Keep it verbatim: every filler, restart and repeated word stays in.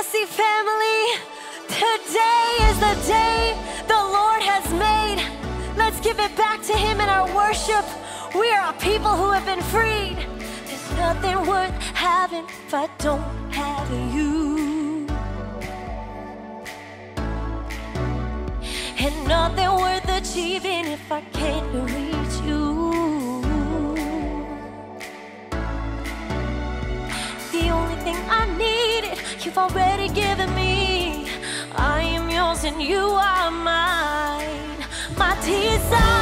Legacy family, today is the day the Lord has made. Let's give it back to Him in our worship. We are a people who have been freed. There's nothing worth having if I don't have you, and nothing worth achieving if I can't reach you. The only thing I needed, you've already given me. I am yours and you are mine. My desire